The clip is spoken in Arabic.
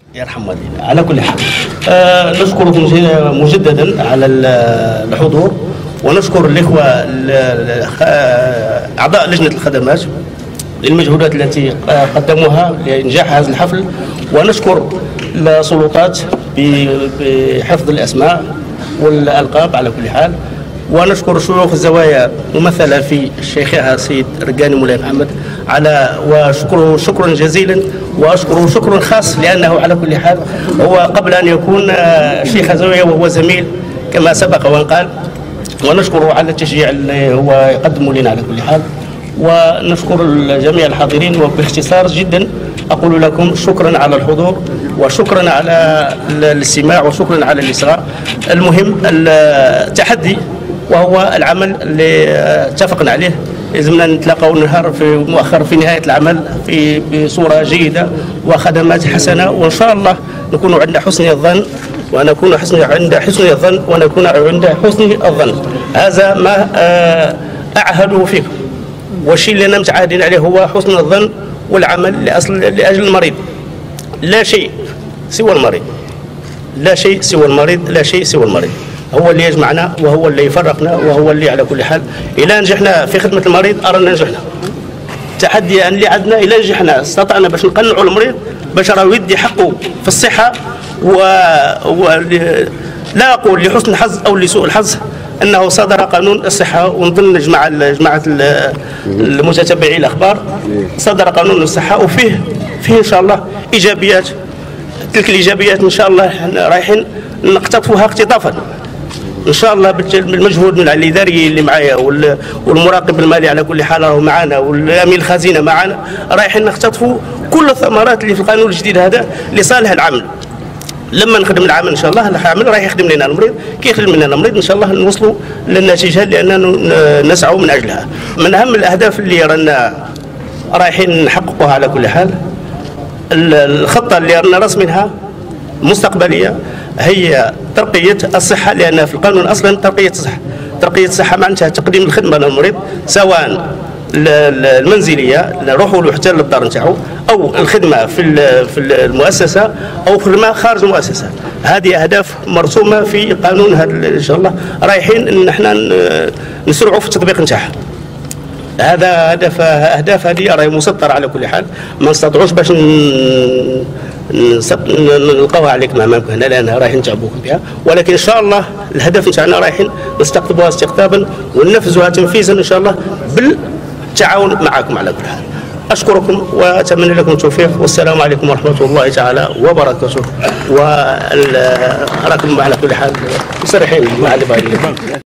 يرحم والدينا. على كل حال نشكركم مجددا على الحضور، ونشكر الإخوة أعضاء لجنة الخدمات للمجهودات التي قدموها لإنجاح هذا الحفل، ونشكر السلطات بحفظ الأسماء والألقاب على كل حال، ونشكر شيوخ الزوايا ممثلة في شيخها السيد رقاني مولاي محمد وشكره شكرا جزيلا، وأشكره شكرا خاص لأنه على كل حال هو قبل أن يكون شيخ زوايا وهو زميل كما سبق وأن قال، ونشكره على التشجيع اللي هو يقدمه لنا على كل حال، ونشكر جميع الحاضرين. وباختصار جدا أقول لكم شكرا على الحضور، وشكرا على الاستماع، وشكرا على الإصغاء. المهم التحدي وهو العمل اللي اتفقنا عليه، لازمنا نتلاقاو النهار في نهاية العمل بصورة جيدة وخدمات حسنة، وإن شاء الله نكون عند حسن الظن ونكون عند حسن الظن ونكون عند حسن الظن. هذا ما أعهده فيكم، والشيء اللي أنا متعاهدين عليه هو حسن الظن والعمل لأجل المريض، لا شيء سوى المريض، لا شيء سوى المريض، لا شيء سوى المريض. هو اللي يجمعنا وهو اللي يفرقنا وهو اللي على كل حال إذا نجحنا في خدمة المريض أرانا نجحنا. التحدي اللي عندنا إذا نجحنا استطعنا باش نقنعوا المريض باش راه يدي حقه في الصحة، لا أقول لحسن الحظ أو لسوء الحظ أنه صدر قانون الصحة، ونظن جماعة المتتبعين الأخبار صدر قانون الصحة وفيه إن شاء الله إيجابيات. تلك الإيجابيات إن شاء الله رايحين نقتطفوها اقتطافا ان شاء الله بالمجهود من الاداري اللي معايا والمراقب المالي على كل حال راهو معنا، والامين الخزينه معنا، رايحين نختطفوا كل الثمرات اللي في القانون الجديد هذا لصالح العمل. لما نخدم العمل ان شاء الله العمل راح يخدم لنا المريض، كي يخدم لنا المريض ان شاء الله نوصلوا للنتيجه لاننا نسعوا من اجلها. من اهم الاهداف اللي رانا رايحين نحققوها على كل حال، الخطه اللي رانا راسمينها مستقبليه هي ترقية الصحة، لأن في القانون أصلا ترقية الصحة معناتها تقديم الخدمة للمريض، سواء المنزلية نروحوا له حتى للدار نتاعو، أو الخدمة في المؤسسة، أو خدمة خارج المؤسسة. هذه أهداف مرسومة في قانون هذا إن شاء الله رايحين إن احنا نسرعوا في التطبيق نتاعها. هذا أهداف هذه راهي مسطرة على كل حال، ما نستطيعوش باش نلقاوها عليكم امامكم هنا لانها رايحين نتعبوكم بها، ولكن ان شاء الله الهدف نتاعنا رايحين نستقطبوها استقطابا وننفذوها تنفيذا ان شاء الله بالتعاون معكم على كل حال. اشكركم واتمنى لكم التوفيق، والسلام عليكم ورحمه الله تعالى وبركاته. وراكم على كل حال مسرحين مع اللي باغيين.